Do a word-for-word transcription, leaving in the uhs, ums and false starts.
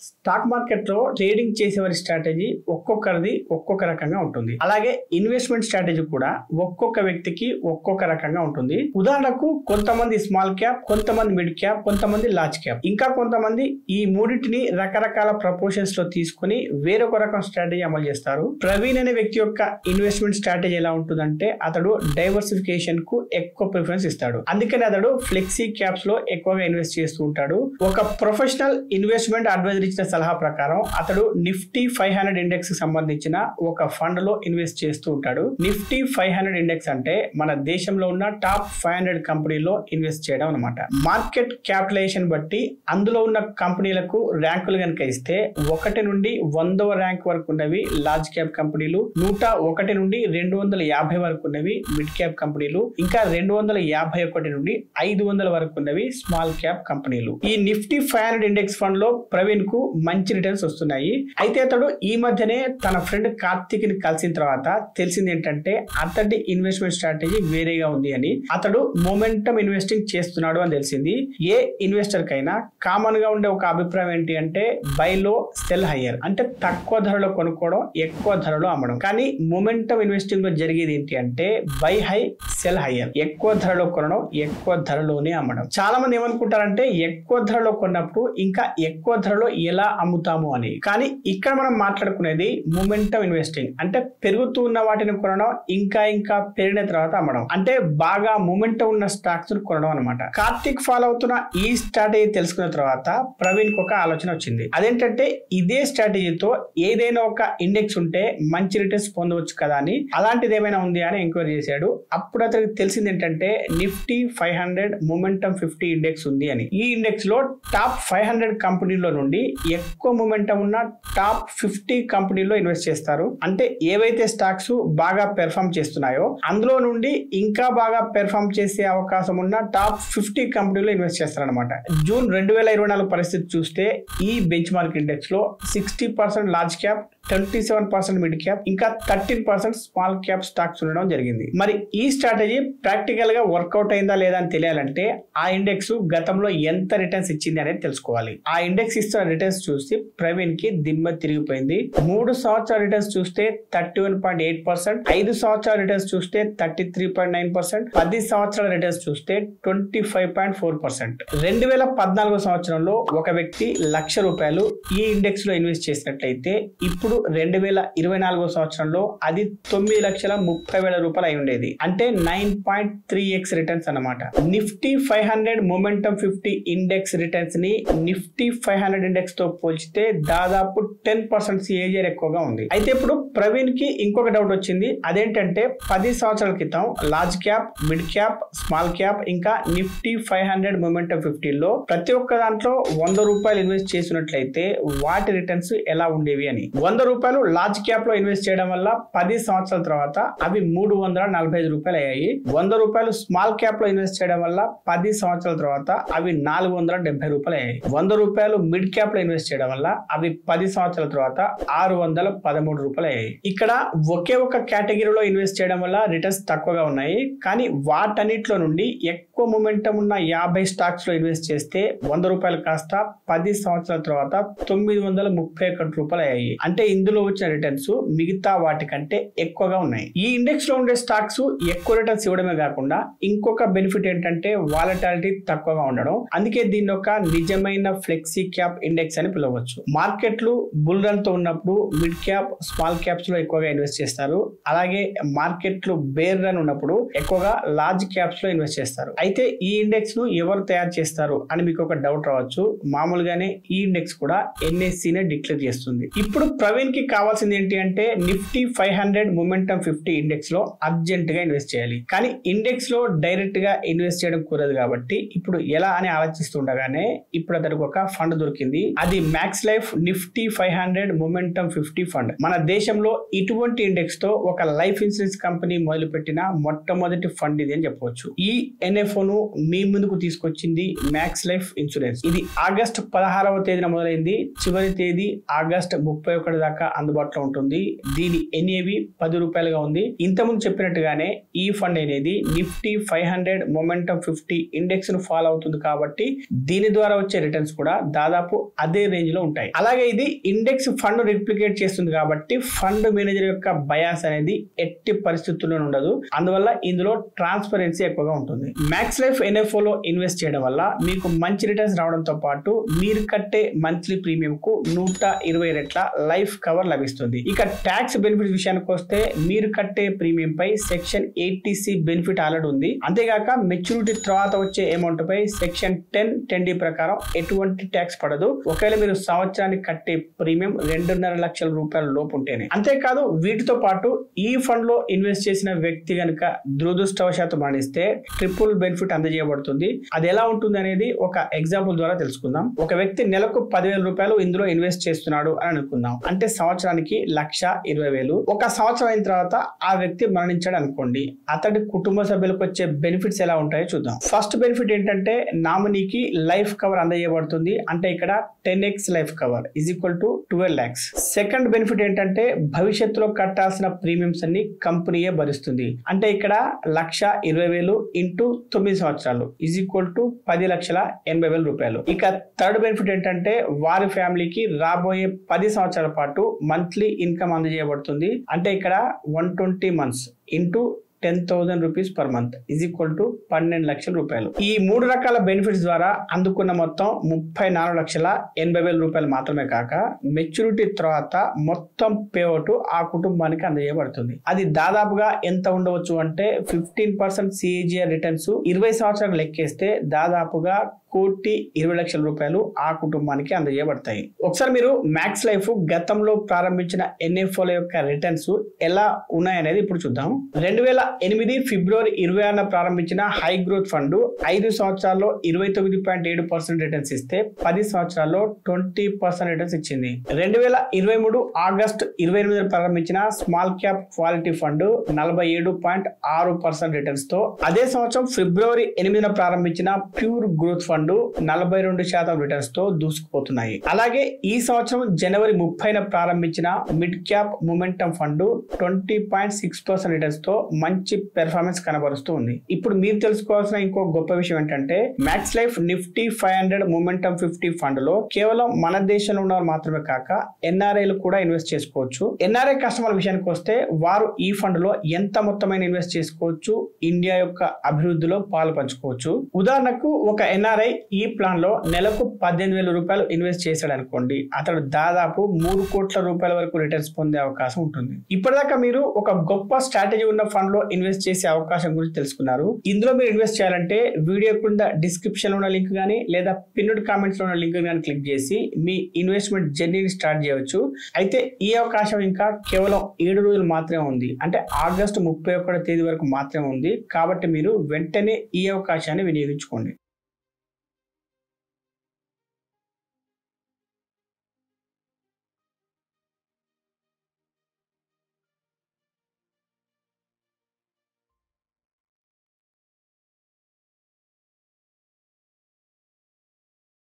Stock market లో trading చేసేవారి strategy ఒక్కొక్కరిది ఒక్కొక్క రకంగా ఉంటుంది. అలాగే ఇన్వెస్ట్మెంట్ స్ట్రాటజీ కూడా ఒక్కొక్క వ్యక్తికి ఒక్కొక్క రకంగా ఉంటుంది. ఉదాహరణకు కొంతమంది స్మాల్ క్యాప్, కొంతమంది మిడ్ క్యాప్, కొంతమంది లార్జ్ క్యాప్, ఇంకా కొంతమంది ఈ మూడింటిని రకరకాల ప్రపోర్షన్స్ లో తీసుకుని వేరొక రకం స్ట్రాటజీ అమలు చేస్తారు. ప్రవీణ్ అనే వ్యక్తి యొక్క ఇన్వెస్ట్మెంట్ స్ట్రాటజీ ఎలా ఉంటుందంటే అతడు డైవర్సిఫికేషన్ కు ఎక్కువ ప్రిఫరెన్స్ ఇస్తాడు. అందుకని అతడు ఫ్లెక్సీ క్యాప్స్ లో ఎక్కువగా ఇన్వెస్ట్ చేస్తూ ఉంటాడు. ఒక ప్రొఫెషనల్ ఇన్వెస్ట్మెంట్ అడ్వైజర్ ఇచ్చిన సలహా ప్రకారం అతడు నిఫ్టీ ఫైవ్ హండ్రెడ్ ఇండెక్స్ కి సంబంధించిన ఒక ఫండ్ లో ఇన్వెస్ట్ చేస్తూ ఉంటాడు. నిఫ్టీ ఫైవ్ హండ్రెడ్ ఇండెక్స్ అంటే మన దేశంలో ఉన్న టాప్ ఫైవ్ హండ్రెడ్ కంపెనీలో ఇన్వెస్ట్ చేయడం అనమాట. మార్కెట్ క్యాపిటలైజేషన్ బట్టి అందులో ఉన్న కంపెనీలకు ర్యాంకులు కనుక ఇస్తే ఒకటి నుండి వందవ ర్యాంక్ వరకు ఉన్నవి లార్జ్ క్యాప్ కంపెనీలు, నూట ఒకటి నుండి రెండు వందల యాభై వరకు ఉన్నవి మిడ్ క్యాప్ కంపెనీలు, ఇంకా రెండు వందల యాభై ఒకటి నుండి ఐదు వందల వరకు ఉన్నవి స్మాల్ క్యాప్ కంపెనీలు. ఈ Nifty five hundred index fund లో ప్రవీణ్ కు మంచి రిటర్న్స్ వస్తున్నాయి. అయితే అతడు ఈ మధ్యనే తన ఫ్రెండ్ కార్తిక్ ని కలిసిన తర్వాత తెలిసింది ఏంటంటే అతడి ఇన్వెస్ట్మెంట్ స్ట్రాటజీ వేరేగా ఉంది అని. అతడు మొమెంటం ఇన్వెస్టింగ్ చేస్తున్నాడు అని తెలిసింది. ఏ ఇన్వెస్టర్ కైనా కామన్ గా ఉండే ఒక అభిప్రాయం ఏంటి అంటే బై లో సెల్ హయ్యర్, అంటే తక్కువ ధరలో కొనుక్కోవడం, ఎక్కువ ధరలో అమ్మడం. కానీ మొమెంటం ఇన్వెస్టింగ్ లో జరిగేది ఏంటి అంటే బై హై సెల్ హయ్యర్, ఎక్కువ ధరలో కొనడం, ఎక్కువ ధరలోనే అమ్మడం. చాలా మంది ఏమనుకుంటారంటే ఎక్కువ ధరలో కొన్నప్పుడు ఇంకా ఎక్కువ ధరలో ఎలా అమ్ముతాము అని. కానీ ఇక్కడ మనం మాట్లాడుకునేది మొమెంటం ఇన్వెస్టింగ్, అంటే పెరుగుతూ ఉన్న వాటిని కొనడం, ఇంకా ఇంకా పెరిగిన తర్వాత అమ్మడం, అంటే బాగా మొమెంటం ఉన్న స్టాక్స్ కొనడం అనమాట. కార్తిక్ ఫాలో అవుతున్న ఈ స్ట్రాటజీ తెలుసుకున్న తర్వాత ప్రవీణ్ కు ఒక ఆలోచన వచ్చింది. అదేంటంటే ఇదే స్ట్రాటజీతో ఏదైనా ఒక ఇండెక్స్ ఉంటే మంచి రిటర్న్స్ పొందవచ్చు కదా అని. అలాంటిది ఏమైనా ఉంది అని ఎంక్వైరీ చేశాడు. అప్పుడు అతనికి తెలిసింది ఏంటంటే Nifty five hundred momentum fifty index ఉంది అని. ఈ ఇండెక్స్ లో టాప్ ఫైవ్ హండ్రెడ్ కంపెనీలో నుండి ఎక్కువ మొమెంటం ఉన్న టాప్ ఫిఫ్టీ కంపెనీలో ఇన్వెస్ట్ చేస్తారు. అంటే ఏవైతే స్టాక్స్ బాగా పెర్ఫామ్ చేస్తున్నాయో అందులో నుండి ఇంకా బాగా పెర్ఫామ్ చేసే అవకాశం ఉన్న టాప్ ఫిఫ్టీ కంపెనీలో ఇన్వెస్ట్ చేస్తారనమాట. జూన్ రెండు వేల ఇరవై నాలుగు పరిస్థితి చూస్తే ఈ బెంచ్ మార్క్ ఇండెక్స్ లో sixty percent large cap, twenty seven percent mid cap, ఇంకా thirteen percent small cap stocks ఉండడం జరిగింది. మరి ఈ స్ట్రాటజీ ప్రాక్టికల్ గా వర్కౌట్ అయిందా లేదా అని తెలియాలంటే ఆ ఇండెక్స్ గతంలో ఎంత రిటర్న్స్ ఇచ్చింది అనేది తెలుసుకోవాలి. ఆ ఇండెక్స్ ఇస్తున్న రిటర్న్స్ చూసి ప్రవీణ్ కి దిమ్మ తిరిగిపోయింది. మూడు సంవత్సరాల రిటర్న్స్ చూస్తే thirty one point eight percent, ఐదు సంవత్సరాల రిటర్న్స్ చూస్తే thirty three point nine percent, పది సంవత్సరాల రిటర్న్స్ చూస్తే twenty five point four percent. రెండు వేల పద్నాలుగో సంవత్సరంలో ఒక వ్యక్తి లక్ష రూపాయలు ఈ ఇండెక్స్ లో ఇన్వెస్ట్ చేసినట్లయితే ఇప్పుడు రెండు వేల ఇరవై నాలుగో సంవత్సరంలో అది తొమ్మిది లక్షల ముప్పై వేల రూపాయలు అయి ఉండేది. అంటే nine point three X returns అన్నమాట. Nifty five hundred momentum fifty index returns ని నిఫ్టీ ఫైవ్ హండ్రెడ్ ఇండెక్స్ తో పోల్చితే దాదాపు టెన్ పర్సెంట్ సిఏజర్ ఎక్కువగా ఉంది. అయితే ఇప్పుడు ప్రవీణ్ కి ఇంకొక డౌట్ వచ్చింది. అదేంటంటే పది సంవత్సరాల క్రితం large cap, mid cap, small cap, ఇంకా Nifty five hundred momentum fifty లో ప్రతి ఒక్క దాంట్లో వంద రూపాయలు ఇన్వెస్ట్ చేసినట్లయితే వాటి రిటర్న్స్ ఎలా ఉండేవి అని. వంద రూపాయలు లార్జ్ క్యాప్ లో ఇన్వెస్ట్ చేయడం వల్ల పది సంవత్సరాల తర్వాత అవి మూడు వందల నలభై ఐదు రూపాయలు అయ్యాయి. వంద రూపాయలు స్మాల్ క్యాప్ లో ఇన్వెస్ట్ చేయడం వల్ల పది సంవత్సరాల తర్వాత అవి నాలుగు వందల డెబ్బై రూపాయలు అయ్యాయి. వంద రూపాయలు మిడ్ క్యాప్ లో ఇన్వెస్ట్ చేయడం వల్ల అవి పది సంవత్సరాల తర్వాత ఆరు వందల పదమూడు రూపాయలు అయ్యాయి. ఇక్కడ ఒకే ఒక కేటగిరీలో ఇన్వెస్ట్ చేయడం వల్ల రిటర్న్స్ తక్కువగా ఉన్నాయి. కానీ వాటన్నిటిలో నుండి ఎక్కువ మొమెంటం ఉన్న యాభై స్టాక్స్ లో ఇన్వెస్ట్ చేస్తే వంద రూపాయలు కాస్త పది సంవత్సరాల తర్వాత తొమ్మిది వందల ముప్పై ఒకటి రూపాయలు అయ్యాయి. అంటే ఇందులో వచ్చిన రిటర్న్స్ మిగతా వాటికంటే ఎక్కువగా ఉన్నాయి. ఈ ఇండెక్స్ లో ఉండే స్టాక్స్ ఎక్కువ రిటర్న్స్ ఇవ్వడమే కాకుండా ఇంకొక బెనిఫిట్ ఏంటంటే వాలటాలిటీ తక్కువగా ఉండడం. అందుకే దీన్ని ఒక నిజమైన ఫ్లెక్సీ క్యాప్ ఇండెక్స్ అని పిలవచ్చు. మార్కెట్లు బుల్ రన్ తో ఉన్నప్పుడు మిడ్ క్యాప్, స్మాల్ క్యాప్స్ లో ఎక్కువగా ఇన్వెస్ట్ చేస్తారు. అలాగే మార్కెట్లు బేర్ రన్ ఉన్నప్పుడు ఎక్కువగా లార్జ్ క్యాప్స్ లో ఇన్వెస్ట్ చేస్తారు. అయితే ఈ ఇండెక్స్ ను ఎవరు తయారు చేస్తారు అని మీకు ఒక డౌట్ రావచ్చు. మామూలుగానే ఈ ఇండెక్స్ కూడా ఎన్ఎస్సి నే డిక్లేర్ చేస్తుంది. ఇప్పుడు ప్రవీణ్ కి కావాల్సింది ఏంటి అంటే Nifty five hundred momentum fifty index లో అర్జెంట్ గా ఇన్వెస్ట్ చేయాలి. కానీ ఇండెక్స్ లో డైరెక్ట్ గా ఇన్వెస్ట్ చేయడం కుదరదు కాబట్టి ఇప్పుడు ఎలా అని ఆలోచిస్తుండగానే ఇప్పుడు అతనికి ఒక ఫండ్ దొరికింది. అది Max Life Nifty five hundred momentum fifty fund. మన దేశంలో ఇటువంటి ఇండెక్స్ తో ఒక లైఫ్ ఇన్సూరెన్స్ కంపెనీ మొదలు పెట్టిన మొట్టమొదటి ఫండ్ ఇది అని చెప్పవచ్చు. ఈ ఎన్ఎఫ్ఓ ను మీ ముందుకు తీసుకొచ్చింది మ్యాక్స్ లైఫ్ ఇన్సూరెన్స్. ఇది ఆగస్టు పదహారవ తేదీన మొదలైంది. చివరి తేదీ ఆగస్టు ముప్పై ఒకటి దాకా దాకా అందుబాటులో ఉంటుంది. దీని ఎన్ఏవి పది రూపాయలుగా ఉంది. ఇంతకుముందు చెప్పినట్టుగానే ఈ ఫండ్ అనేది Nifty five hundred momentum fifty index ను ఫాలో అవుతుంది కాబట్టి దీని ద్వారా వచ్చే రిటర్న్స్ కూడా దాదాపు అదే రేంజ్ లో ఉంటాయి. అలాగే ఇది ఇండెక్స్ ఫండ్ రిప్లికేట్ చేస్తుంది కాబట్టి ఫండ్ మేనేజర్ యొక్క బయాస్ అనేది ఎట్టి పరిస్థితుల్లో ఉండదు. అందువల్ల ఇందులో ట్రాన్స్పరెన్సీ ఎక్కువగా ఉంటుంది. మ్యాక్స్ లైఫ్ ఎన్ఎఫ్ఓ లో ఇన్వెస్ట్ చేయడం వల్ల మీకు మంచి రిటర్న్స్ రావడంతో పాటు మీరు కట్టే మంత్లీ ప్రీమియం కు నూట ఇరవై రెట్ల లైఫ్ కవర్ లభిస్తుంది. ఇక ట్యాక్స్ బెనిఫిట్ విషయానికి వస్తే మీరు కట్టే ప్రీమియం పై section eighty C benefit already ఉంది. అంతేగాక మెచ్యూరిటీ తర్వాత వచ్చే అమౌంట్ పై సెక్షన్ టెన్ టెన్ డి ప్రకారం ఎటువంటి ట్యాక్స్ పడదు. ఒకవేళ మీరు సంవత్సరానికి కట్టే ప్రీమియం రెండున్నర లక్షల రూపాయల లోపు ఉంటేనే. అంతేకాదు వీటితో పాటు ఈ ఫండ్ లో ఇన్వెస్ట్ చేసిన వ్యక్తి గనుక దురదృష్టవశాత్తు మరణిస్తే ట్రిపుల్ బెనిఫిట్ అందజేయబడుతుంది. అది ఎలా ఉంటుంది అనేది ఒక ఎగ్జాంపుల్ ద్వారా తెలుసుకుందాం. ఒక వ్యక్తి నెలకు పదివేల రూపాయలు ఇందులో ఇన్వెస్ట్ చేస్తున్నాడు అని అనుకుందాం. అంటే సంవత్సరానికి లక్ష ఇరవై వేలు. ఒక సంవత్సరం అయిన తర్వాత ఆ వ్యక్తి మరణించాడు అనుకోండి. అతడి కుటుంబ సభ్యులకు వచ్చే బెనిఫిట్స్ ఎలా ఉంటాయో చూద్దాం. ఫస్ట్ బెనిఫిట్ ఏంటంటే నామినీకి లైఫ్ కవర్ అందజేయబడుతుంది. అంటే ఇక్కడ ten X life cover is equal to twelve lakhs. Second benefit ఏంటంటే భవిష్యత్తులో కట్టాల్సిన ప్రీమియమ్స్ అన్ని కంపెనీయే భరిస్తుంది. అంటే ఇక్కడ లక్ష ఇరవై వేలు ఇంటూ తొమ్మిది సంవత్సరాలు ఈజ్ ఈక్వల్ టు పది లక్షల ఎనభై వేల రూపాయలు. ఇక థర్డ్ బెనిఫిట్ ఏంటంటే వారి ఫ్యామిలీకి రాబోయే పది సంవత్సరాల పాటు మంత్లీ ఇన్కమ్ అందజేయబడుతుంది. అంటే ఇక్కడ one twenty months into ten thousand rupees per month is equal to పన్నెండు లక్షల రూపాయలు. ఈ మూడు రకాల బెనిఫిట్స్ ద్వారా అందుకున్న మొత్తం ముప్పై నాలుగు లక్షల ఎనభై వేల రూపాయలు మాత్రమే కాక మెచ్యూరిటీ తర్వాత మొత్తం పేఅవుట్ ఆ కుటుంబానికి అందజేయబడుతుంది. అది దాదాపుగా ఎంత ఉండవచ్చు అంటే ఫిఫ్టీన్ పర్సెంట్ సిఏజిఆర్ రిటర్న్స్ ఇరవై సంవత్సరాలకు లెక్కేస్తే దాదాపుగా కోటి ఇరవై లక్షల రూపాయలు ఆ కుటుంబానికి అందజేయబడతాయి. ఒకసారి మీరు మ్యాక్స్ లైఫ్ గతంలో ప్రారంభించిన ఎన్ఎఫ్ఓల యొక్క రిటర్న్స్ ఎలా ఉన్నాయనేది ఇప్పుడు చూద్దాం. రెండు వేల ఎనిమిది ఫిబ్రవరి ఇరవై ఆరున ప్రారంభించిన హై గ్రోత్ ఫండ్ ఐదు సంవత్సరాల్లో ఇరవై తొమ్మిది పాయింట్ ఏడు పర్సెంట్ రిటర్న్స్ ఇస్తే పది సంవత్సరాల్లో ట్వంటీ పర్సెంట్ రిటర్న్స్ ఇచ్చింది. రెండు వేల ఇరవై మూడు ఆగస్టు ఇరవై ఎనిమిది ప్రారంభించిన స్మాల్ క్యాప్ క్వాలిటీ ఫండ్ నలభై ఏడు పాయింట్ ఆరు పర్సెంట్ రిటర్న్స్ తో అదే సంవత్సరం ఫిబ్రవరి ఎనిమిదిన ప్రారంభించిన ప్యూర్ గ్రోత్ ఫండ్ నలభై రెండు శాతం రిటర్న్స్ తో దూసుకుపోతున్నాయి. అలాగే ఈ సంవత్సరం జనవరి ముప్పైన ప్రారంభించిన mid cap momentum fund twenty point six percent returns తో మంచి పెర్ఫార్మెన్స్ కనబరుస్తూ ఉంది. ఇప్పుడు మీరు తెలుసుకోవాల్సిన ఇంకో గొప్ప విషయం ఏంటంటే Max Life Nifty five hundred momentum fifty fund లో కేవలం మన దేశంలో ఉన్న మాత్రమే కాక ఎన్ఆర్ఐలు కూడా ఇన్వెస్ట్ చేసుకోవచ్చు. ఎన్ఆర్ఐ కస్టమర్ విషయానికి వస్తే వారు ఈ ఫండ్ లో ఎంత మొత్తమైన ఇన్వెస్ట్ చేసుకోవచ్చు, ఇండియా యొక్క అభివృద్ధిలో పాలు పంచుకోవచ్చు. ఉదాహరణకు ఒక ఎన్ఆర్ఐ ఈ ప్లాన్ లో నెలకు పద్దెనిమిది వేల రూపాయలు ఇన్వెస్ట్ చేశాడు అనుకోండి, అతడు దాదాపు మూడు కోట్ల రూపాయల వరకు రిటర్న్స్ పొందే అవకాశం ఉంటుంది. ఇప్పటిదాకా మీరు ఒక గొప్ప స్ట్రాటజీ ఉన్న ఫండ్ లో ఇన్వెస్ట్ చేసే అవకాశం గురించి తెలుసుకున్నారు. ఇందులో మీరు ఇన్వెస్ట్ చేయాలంటే వీడియో కింద డిస్క్రిప్షన్ లో ఉన్న లింక్ గానీ లేదా పిన్నుడ్ కామెంట్స్ లో ఉన్న లింక్ గానీ క్లిక్ చేసి మీ ఇన్వెస్ట్మెంట్ జర్నీని స్టార్ట్ చేయవచ్చు. అయితే ఈ అవకాశం ఇంకా కేవలం ఏడు రోజులు మాత్రమే ఉంది. అంటే ఆగస్టు ముప్పై ఒకటో తేదీ వరకు మాత్రమే ఉంది. కాబట్టి మీరు వెంటనే ఈ అవకాశాన్ని వినియోగించుకోండి.